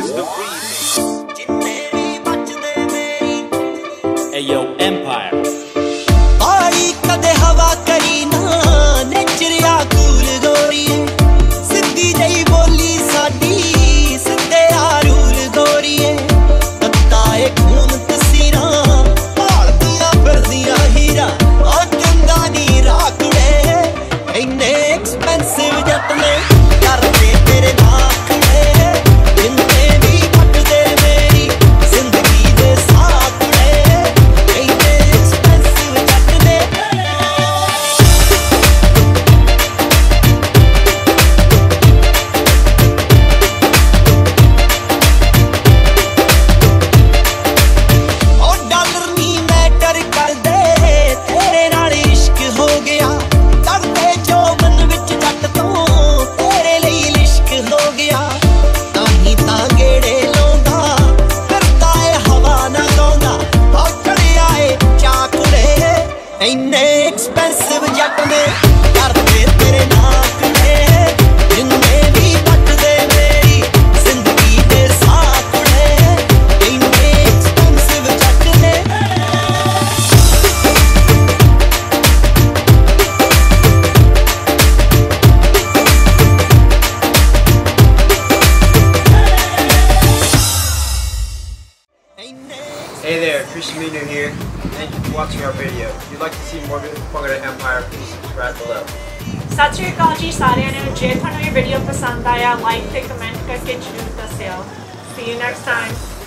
The remix. Hey yo, Empire. आई कदे हवा करी ना नेचरिया कूल गोरीए सिद्धी जही बोली साडी सिद्धे रूल गोरीए तत्ताए खून तसीरा भालदियां फिरदियां हीरा और चंगा दी राखड़े इन्ने एक्सपेंसिव जट ने करते तेरे नाखड़े जिन्ने भी बटदे मेरी जिंदगी दे साथड़े इन्ने एक्सपेंसिव जट ने और डॉलर नी मैटर कर दे तेरे नाल इश्क हो गया करदे जो मन विच जट तो तेरे लिए इश्क हो गया ताही तां गेड़े लाउंदा करदा ए हवा ना गाउंदा औचड़िया ए चाकुड़े इन्ने एक्सपेंसिव जट ने करदे तेरे नाकड़े जिन्ने भी बटदे मेरी जिंदगी दे साथड़े इन्ने एक्सपेंसिव जट ने Hey there, Christian Minu here. Thank you for watching our video. If you'd like to see more videos from Pungada Empire, please subscribe below. ਸਤਿ ਸ਼੍ਰੀ ਅਕਾਲ ਜੀ ਸਾਰਿਆਂ ਨੂੰ ਜੇ ਤੁਹਾਨੂੰ ਇਹ ਵੀਡੀਓ ਪਸੰਦ ਆਇਆ ਲਾਈਕ ਤੇ ਕਮੈਂਟ ਕਰਕੇ ਜਰੂਰ ਦੱਸਿਓ see you next time